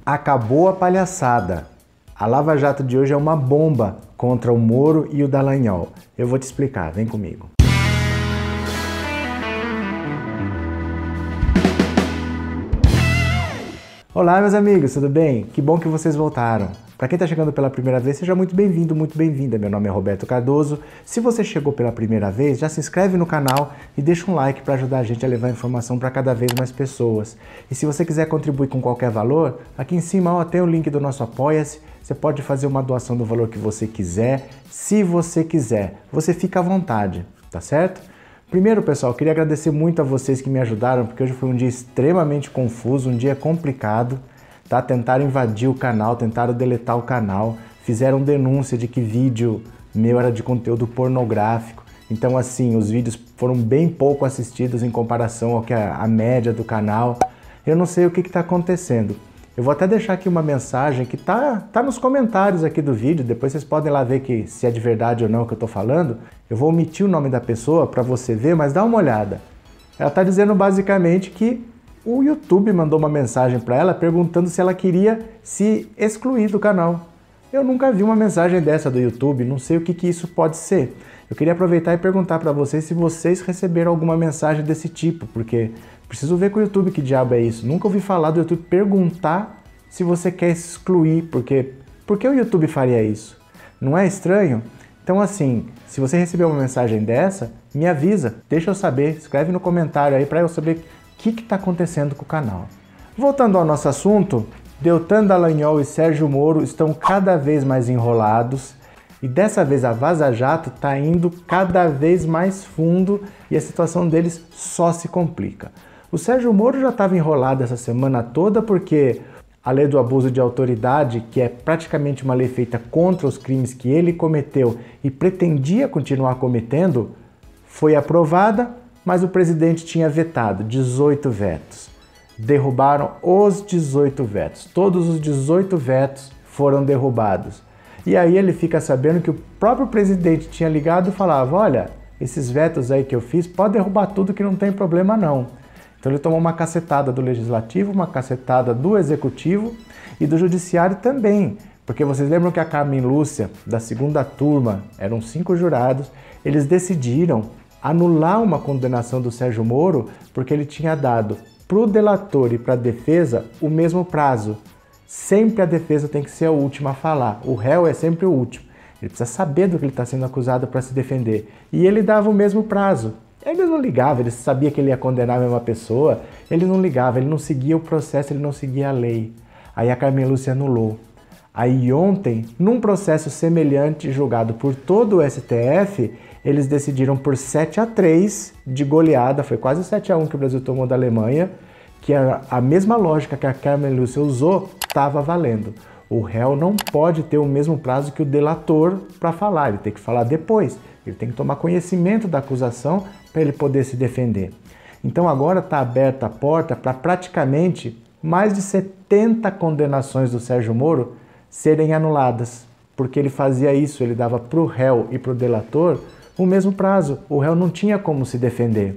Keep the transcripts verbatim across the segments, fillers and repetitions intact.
Acabou a palhaçada. A Lava Jato de hoje é uma bomba contra o Moro e o Dallagnol. Eu vou te explicar, vem comigo. Olá, meus amigos, tudo bem? Que bom que vocês voltaram. Para quem está chegando pela primeira vez, seja muito bem-vindo, muito bem-vinda. Meu nome é Roberto Cardoso. Se você chegou pela primeira vez, já se inscreve no canal e deixa um like para ajudar a gente a levar informação para cada vez mais pessoas. E se você quiser contribuir com qualquer valor, aqui em cima ó, tem o link do nosso Apoia-se. Você pode fazer uma doação do valor que você quiser, se você quiser. Você fica à vontade, tá certo? Primeiro, pessoal, eu queria agradecer muito a vocês que me ajudaram, porque hoje foi um dia extremamente confuso, um dia complicado. Tá? Tentaram invadir o canal, tentaram deletar o canal, fizeram denúncia de que vídeo meu era de conteúdo pornográfico. Então, assim, os vídeos foram bem pouco assistidos em comparação ao que é a média do canal. Eu não sei o que está acontecendo. Eu vou até deixar aqui uma mensagem que tá, tá nos comentários aqui do vídeo, depois vocês podem lá ver que, se é de verdade ou não o que eu tô falando. Eu vou omitir o nome da pessoa para você ver, mas dá uma olhada. Ela tá dizendo basicamente que o YouTube mandou uma mensagem para ela perguntando se ela queria se excluir do canal. Eu nunca vi uma mensagem dessa do YouTube, não sei o que, que isso pode ser. Eu queria aproveitar e perguntar para vocês se vocês receberam alguma mensagem desse tipo, porque preciso ver com o YouTube que diabo é isso. Nunca ouvi falar do YouTube perguntar se você quer excluir, porque por que o YouTube faria isso? Não é estranho? Então assim, se você recebeu uma mensagem dessa, me avisa, deixa eu saber, escreve no comentário aí para eu saber o que está acontecendo com o canal. Voltando ao nosso assunto, Deltan Dallagnol e Sérgio Moro estão cada vez mais enrolados e dessa vez a Vaza Jato está indo cada vez mais fundo e a situação deles só se complica. O Sérgio Moro já estava enrolado essa semana toda porque a lei do abuso de autoridade, que é praticamente uma lei feita contra os crimes que ele cometeu e pretendia continuar cometendo, foi aprovada, mas o presidente tinha vetado dezoito vetos. Derrubaram os dezoito vetos. Todos os dezoito vetos foram derrubados. E aí ele fica sabendo que o próprio presidente tinha ligado e falava, olha, esses vetos aí que eu fiz, pode derrubar tudo que não tem problema não. Então ele tomou uma cacetada do Legislativo, uma cacetada do Executivo e do Judiciário também. Porque vocês lembram que a Carmen Lúcia, da segunda turma, eram cinco jurados, eles decidiram anular uma condenação do Sérgio Moro porque ele tinha dado para o delator e para a defesa o mesmo prazo. Sempre a defesa tem que ser a última a falar, o réu é sempre o último. Ele precisa saber do que ele está sendo acusado para se defender. E ele dava o mesmo prazo. Ele não ligava, ele sabia que ele ia condenar a mesma pessoa, ele não ligava, ele não seguia o processo, ele não seguia a lei. Aí a Carmen Lúcia anulou. Aí ontem, num processo semelhante julgado por todo o S T F, eles decidiram por sete a três de goleada, foi quase sete a um que o Brasil tomou da Alemanha, que a, a mesma lógica que a Carmen Lúcia usou estava valendo. O réu não pode ter o mesmo prazo que o delator para falar, ele tem que falar depois, ele tem que tomar conhecimento da acusação para ele poder se defender. Então agora está aberta a porta para praticamente mais de setenta condenações do Sérgio Moro serem anuladas, porque ele fazia isso, ele dava para o réu e para o delator o mesmo prazo, o réu não tinha como se defender.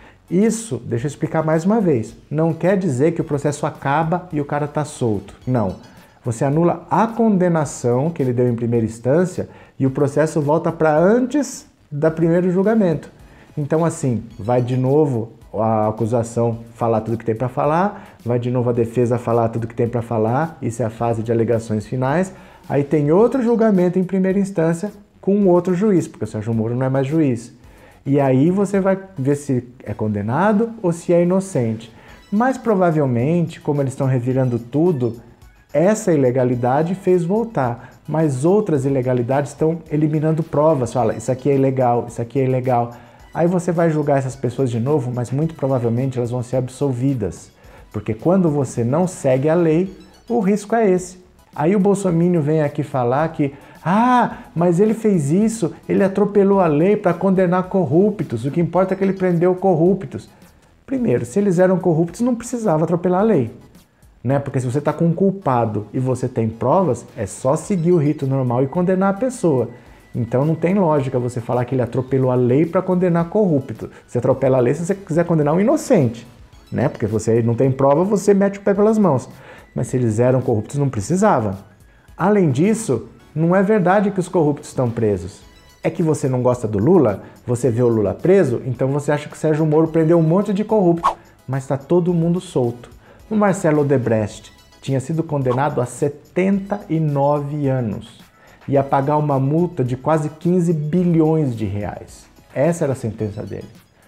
Isso, deixa eu explicar mais uma vez, não quer dizer que o processo acaba e o cara está solto, não. Você anula a condenação que ele deu em primeira instância e o processo volta para antes do primeiro julgamento. Então assim, vai de novo a acusação falar tudo que tem para falar, vai de novo a defesa falar tudo que tem para falar, isso é a fase de alegações finais, aí tem outro julgamento em primeira instância com outro juiz, porque o Sérgio Moro não é mais juiz. E aí você vai ver se é condenado ou se é inocente. Mas provavelmente, como eles estão revirando tudo, essa ilegalidade fez voltar, mas outras ilegalidades estão eliminando provas. Fala, isso aqui é ilegal, isso aqui é ilegal. Aí você vai julgar essas pessoas de novo, mas muito provavelmente elas vão ser absolvidas. Porque quando você não segue a lei, o risco é esse. Aí o Bolsonaro vem aqui falar que ah, mas ele fez isso, ele atropelou a lei para condenar corruptos, o que importa é que ele prendeu corruptos. Primeiro, se eles eram corruptos, não precisava atropelar a lei. Né? Porque se você está com um culpado e você tem provas, é só seguir o rito normal e condenar a pessoa. Então não tem lógica você falar que ele atropelou a lei para condenar corrupto. Você atropela a lei se você quiser condenar um inocente. Né? Porque você não tem prova, você mete o pé pelas mãos. mas se eles eram corruptos não precisava. Além disso, não é verdade que os corruptos estão presos. É que você não gosta do Lula, você vê o Lula preso, então você acha que o Sérgio Moro prendeu um monte de corrupto, mas está todo mundo solto. O Marcelo Odebrecht tinha sido condenado a setenta e nove anos e a pagar uma multa de quase quinze bilhões de reais. Essa era a sentença dele.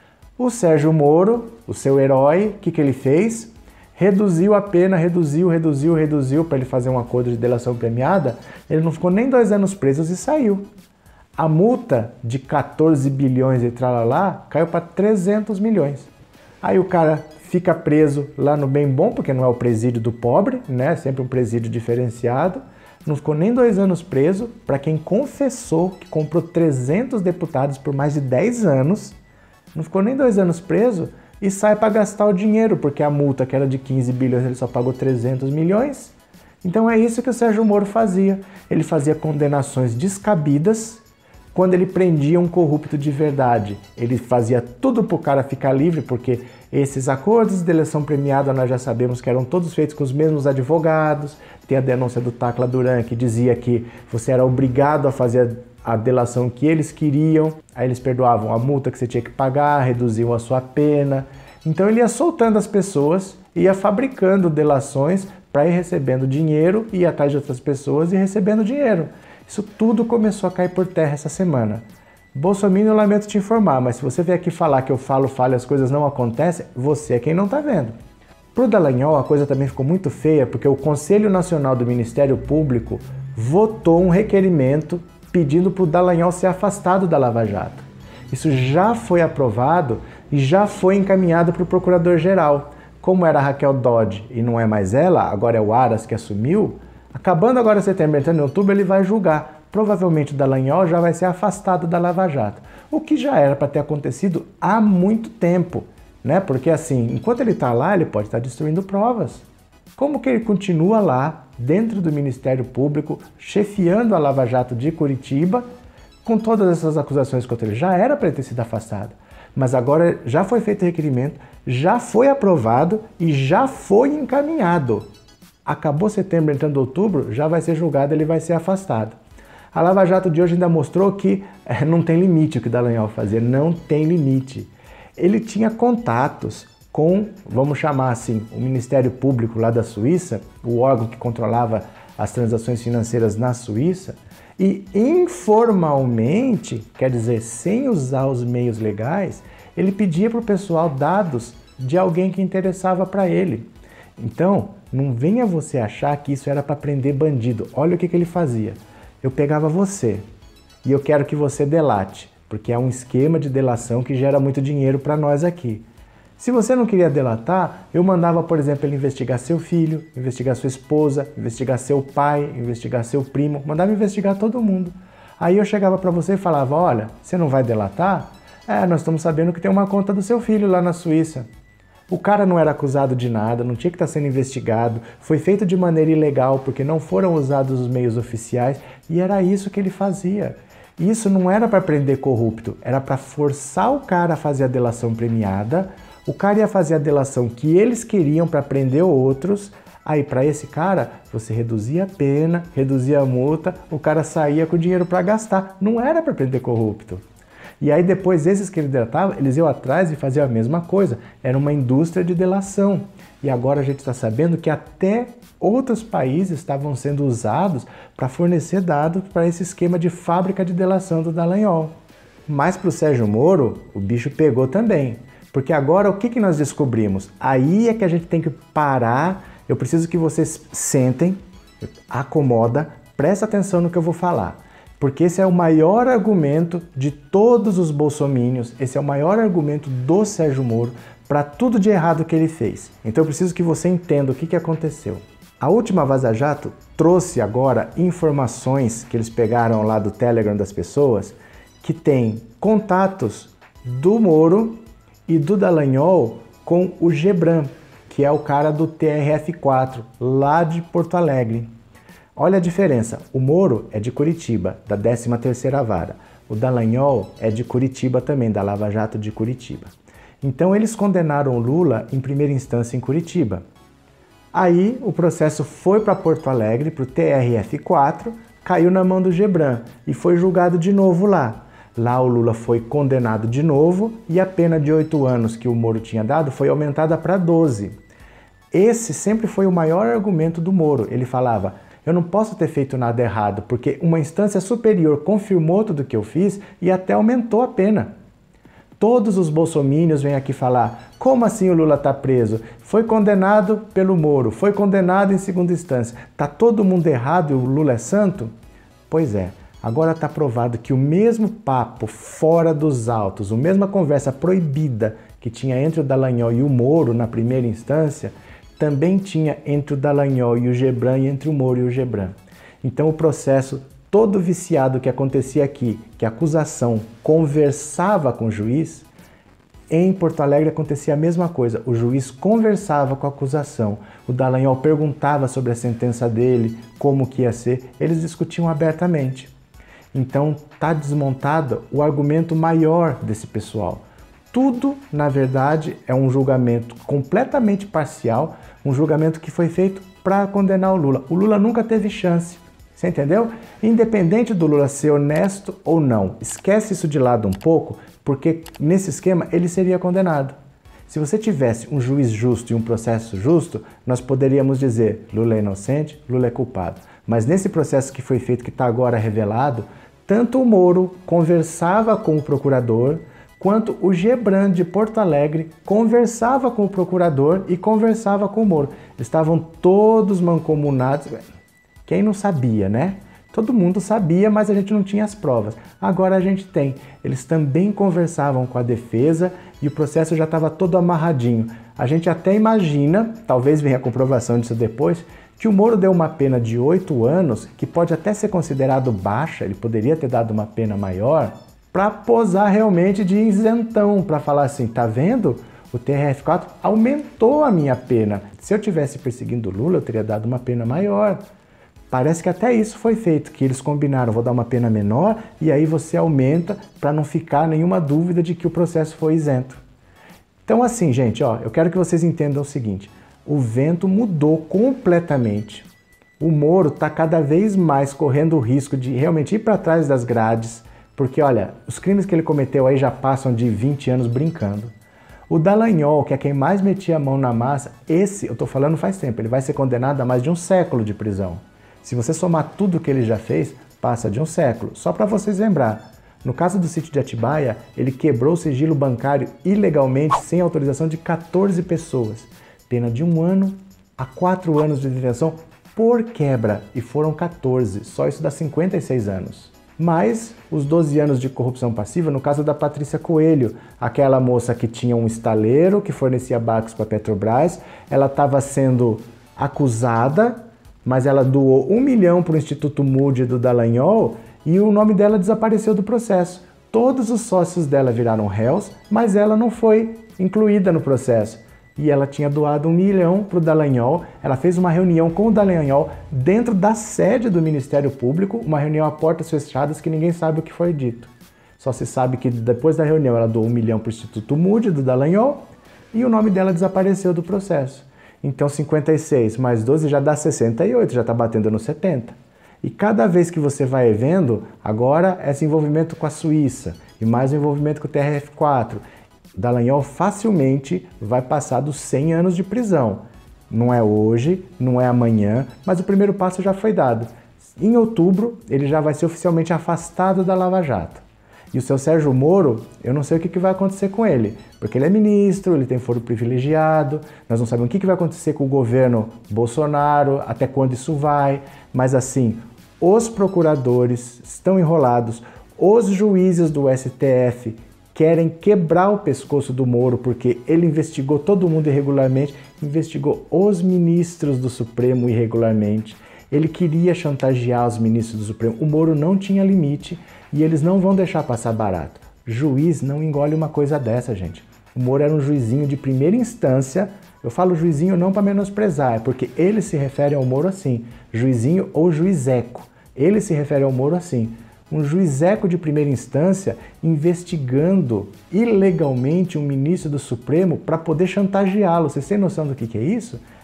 O Sérgio Moro, o seu herói, o que, que ele fez? Reduziu a pena, reduziu, reduziu, reduziu para ele fazer um acordo de delação premiada. Ele não ficou nem dois anos preso e saiu. A multa de quatorze bilhões e tralalá caiu para trezentos milhões. Aí o cara fica preso lá no bem bom, porque não é o presídio do pobre, né? Sempre um presídio diferenciado. Não ficou nem dois anos preso para quem confessou que comprou trezentos deputados por mais de dez anos. Não ficou nem dois anos preso e sai para gastar o dinheiro, porque a multa que era de quinze bilhões ele só pagou trezentos milhões. Então é isso que o Sérgio Moro fazia. Ele fazia condenações descabidas. Quando ele prendia um corrupto de verdade, ele fazia tudo para o cara ficar livre, porque esses acordos de delação premiada nós já sabemos que eram todos feitos com os mesmos advogados. Tem a denúncia do Tacla Duran, que dizia que você era obrigado a fazer a delação que eles queriam, aí eles perdoavam a multa que você tinha que pagar, reduziam a sua pena. Então ele ia soltando as pessoas, ia fabricando delações para ir recebendo dinheiro, ir atrás de outras pessoas e recebendo dinheiro. Isso tudo começou a cair por terra essa semana. Bolsonaro, eu lamento te informar, mas se você vier aqui falar que eu falo, falo e as coisas não acontecem, você é quem não está vendo. Para o Dallagnol, a coisa também ficou muito feia, porque o Conselho Nacional do Ministério Público votou um requerimento pedindo para o Dallagnol ser afastado da Lava Jato. Isso já foi aprovado e já foi encaminhado para o Procurador-Geral. Como era a Raquel Dodge e não é mais ela, agora é o Aras que assumiu, acabando agora setembro, entrando em outubro, ele vai julgar. Provavelmente o Dallagnol já vai ser afastado da Lava Jato. O que já era para ter acontecido há muito tempo, né? Porque assim, enquanto ele está lá, ele pode estar destruindo provas. Como que ele continua lá, dentro do Ministério Público, chefiando a Lava Jato de Curitiba, com todas essas acusações contra ele? Já era para ele ter sido afastado. Mas agora já foi feito requerimento, já foi aprovado e já foi encaminhado. Acabou setembro, entrando outubro, já vai ser julgado, ele vai ser afastado. A Lava Jato de hoje ainda mostrou que é, não tem limite o que o Dallagnol fazia, não tem limite. Ele tinha contatos com, vamos chamar assim, o Ministério Público lá da Suíça, o órgão que controlava as transações financeiras na Suíça, e informalmente, quer dizer, sem usar os meios legais, ele pedia para o pessoal dados de alguém que interessava para ele. Então, não venha você achar que isso era para prender bandido. Olha o que, que ele fazia. Eu pegava você e eu quero que você delate, porque é um esquema de delação que gera muito dinheiro para nós aqui. Se você não queria delatar, eu mandava, por exemplo, ele investigar seu filho, investigar sua esposa, investigar seu pai, investigar seu primo, mandava investigar todo mundo. Aí eu chegava para você e falava, olha, você não vai delatar? É, nós estamos sabendo que tem uma conta do seu filho lá na Suíça. O cara não era acusado de nada, não tinha que estar sendo investigado, foi feito de maneira ilegal porque não foram usados os meios oficiais e era isso que ele fazia. Isso não era para prender corrupto, era para forçar o cara a fazer a delação premiada, o cara ia fazer a delação que eles queriam para prender outros, aí para esse cara você reduzia a pena, reduzia a multa, o cara saía com dinheiro para gastar, não era para prender corrupto. E aí depois esses que ele delatava, eles iam atrás e faziam a mesma coisa. Era uma indústria de delação. E agora a gente está sabendo que até outros países estavam sendo usados para fornecer dados para esse esquema de fábrica de delação do Dallagnol. Mas para o Sérgio Moro, o bicho pegou também. Porque agora o que, que nós descobrimos? Aí é que a gente tem que parar. Eu preciso que vocês sentem, acomoda, presta atenção no que eu vou falar. Porque esse é o maior argumento de todos os bolsomínios, esse é o maior argumento do Sérgio Moro para tudo de errado que ele fez. Então eu preciso que você entenda o que, que aconteceu. A última Vaza Jato trouxe agora informações que eles pegaram lá do Telegram das pessoas, que tem contatos do Moro e do Dallagnol com o Gebran, que é o cara do T R F quatro, lá de Porto Alegre. Olha a diferença, o Moro é de Curitiba, da décima terceira Vara. O Dallagnol é de Curitiba também, da Lava Jato de Curitiba. Então eles condenaram o Lula em primeira instância em Curitiba. Aí o processo foi para Porto Alegre, para o T R F quatro, caiu na mão do Gebran e foi julgado de novo lá. Lá o Lula foi condenado de novo e a pena de oito anos que o Moro tinha dado foi aumentada para doze. Esse sempre foi o maior argumento do Moro. Ele falava, eu não posso ter feito nada errado, porque uma instância superior confirmou tudo o que eu fiz e até aumentou a pena. Todos os bolsomínios vêm aqui falar, como assim o Lula está preso? Foi condenado pelo Moro, foi condenado em segunda instância. Está todo mundo errado e o Lula é santo? Pois é, agora está provado que o mesmo papo fora dos autos, a mesma conversa proibida que tinha entre o Dallagnol e o Moro na primeira instância, também tinha entre o Dallagnol e o Gebran e entre o Moro e o Gebran. Então o processo todo viciado que acontecia aqui, que a acusação conversava com o juiz, em Porto Alegre acontecia a mesma coisa. O juiz conversava com a acusação, o Dallagnol perguntava sobre a sentença dele, como que ia ser, eles discutiam abertamente. Então está desmontado o argumento maior desse pessoal. Tudo, na verdade, é um julgamento completamente parcial, um julgamento que foi feito para condenar o Lula. O Lula nunca teve chance, você entendeu? Independente do Lula ser honesto ou não, esquece isso de lado um pouco, porque nesse esquema ele seria condenado. Se você tivesse um juiz justo e um processo justo, nós poderíamos dizer Lula é inocente, Lula é culpado. Mas nesse processo que foi feito, que está agora revelado, tanto o Moro conversava com o procurador, quanto o Gebran de Porto Alegre conversava com o procurador e conversava com o Moro. Eles estavam todos mancomunados. Quem não sabia, né? Todo mundo sabia, mas a gente não tinha as provas. Agora a gente tem. Eles também conversavam com a defesa e o processo já estava todo amarradinho. A gente até imagina, talvez venha a comprovação disso depois, que o Moro deu uma pena de oito anos, que pode até ser considerado baixa, ele poderia ter dado uma pena maior, para posar realmente de isentão, para falar assim, tá vendo? O T R F quatro aumentou a minha pena. Se eu tivesse perseguindo o Lula, eu teria dado uma pena maior. Parece que até isso foi feito, que eles combinaram, vou dar uma pena menor e aí você aumenta para não ficar nenhuma dúvida de que o processo foi isento. Então assim, gente, ó, eu quero que vocês entendam o seguinte, o vento mudou completamente. O Moro está cada vez mais correndo o risco de realmente ir para trás das grades, porque, olha, os crimes que ele cometeu aí já passam de vinte anos brincando. O Dallagnol, que é quem mais metia a mão na massa, esse, eu tô falando faz tempo, ele vai ser condenado a mais de um século de prisão. Se você somar tudo que ele já fez, passa de um século. Só para vocês lembrar, no caso do sítio de Atibaia, ele quebrou o sigilo bancário ilegalmente, sem autorização de quatorze pessoas. Pena de um ano a quatro anos de detenção por quebra, e foram quatorze, só isso dá cinquenta e seis anos. Mais os doze anos de corrupção passiva no caso da Patrícia Coelho, aquela moça que tinha um estaleiro que fornecia barcos para a Petrobras, ela estava sendo acusada, mas ela doou um milhão para o Instituto Moody do Dallagnol e o nome dela desapareceu do processo. Todos os sócios dela viraram réus, mas ela não foi incluída no processo. E ela tinha doado um milhão para o Dallagnol, ela fez uma reunião com o Dallagnol dentro da sede do Ministério Público, uma reunião a portas fechadas que ninguém sabe o que foi dito. Só se sabe que depois da reunião ela doou um milhão para o Instituto Moody do Dallagnol e o nome dela desapareceu do processo. Então cinquenta e seis mais doze já dá sessenta e oito, já está batendo no setenta. E cada vez que você vai vendo, agora esse envolvimento com a Suíça e mais o envolvimento com o T R F quatro, Dallagnol facilmente vai passar dos cem anos de prisão. Não é hoje, não é amanhã, mas o primeiro passo já foi dado. Em outubro, ele já vai ser oficialmente afastado da Lava Jato. E o seu Sérgio Moro, eu não sei o que vai acontecer com ele, porque ele é ministro, ele tem foro privilegiado, nós não sabemos o que vai acontecer com o governo Bolsonaro, até quando isso vai, mas assim, os procuradores estão enrolados, os juízes do S T F querem quebrar o pescoço do Moro porque ele investigou todo mundo irregularmente, investigou os ministros do Supremo irregularmente, ele queria chantagear os ministros do Supremo, o Moro não tinha limite e eles não vão deixar passar barato. Juiz não engole uma coisa dessa, gente. O Moro era um juizinho de primeira instância, eu falo juizinho não para menosprezar, é porque eles se referem ao Moro assim, juizinho ou juizeco, eles se referem ao Moro assim. Um juizeco de primeira instância investigando ilegalmente um ministro do Supremo para poder chantageá-lo. Vocês têm noção do que, que é isso?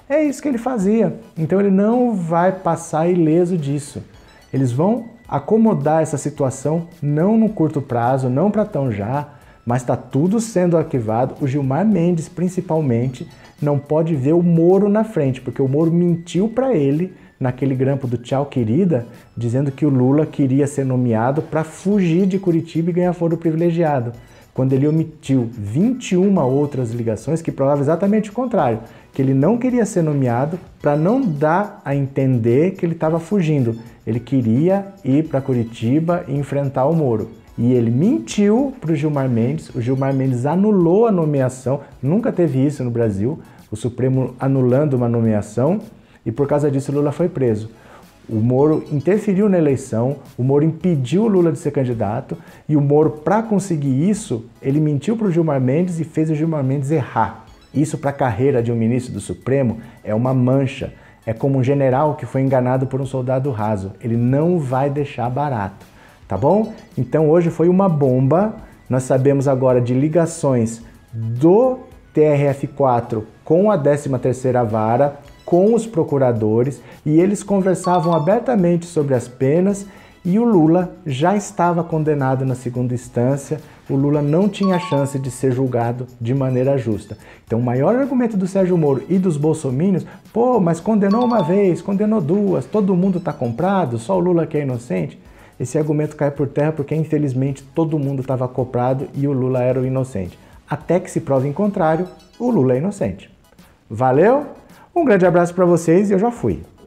É isso que ele fazia. Então ele não vai passar ileso disso. Eles vão acomodar essa situação, não no curto prazo, não para tão já, mas está tudo sendo arquivado. O Gilmar Mendes, principalmente, não pode ver o Moro na frente, porque o Moro mentiu para ele naquele grampo do Tchau Querida, dizendo que o Lula queria ser nomeado para fugir de Curitiba e ganhar foro privilegiado, quando ele omitiu vinte e uma outras ligações que provavam exatamente o contrário, que ele não queria ser nomeado para não dar a entender que ele estava fugindo. Ele queria ir para Curitiba e enfrentar o Moro. E ele mentiu para o Gilmar Mendes, o Gilmar Mendes anulou a nomeação, nunca teve isso no Brasil, o Supremo anulando uma nomeação, e por causa disso Lula foi preso. O Moro interferiu na eleição, o Moro impediu o Lula de ser candidato, e o Moro, para conseguir isso, ele mentiu para o Gilmar Mendes e fez o Gilmar Mendes errar. Isso para a carreira de um ministro do Supremo é uma mancha. É como um general que foi enganado por um soldado raso. Ele não vai deixar barato, tá bom? Então hoje foi uma bomba. Nós sabemos agora de ligações do T R F quatro com a décima terceira Vara, com os procuradores, e eles conversavam abertamente sobre as penas, e o Lula já estava condenado na segunda instância, o Lula não tinha chance de ser julgado de maneira justa. Então o maior argumento do Sérgio Moro e dos bolsominions, pô, mas condenou uma vez, condenou duas, todo mundo está comprado, só o Lula que é inocente. Esse argumento cai por terra porque infelizmente todo mundo estava comprado e o Lula era o inocente. Até que se prove em contrário, o Lula é inocente. Valeu? Um grande abraço para vocês e eu já fui.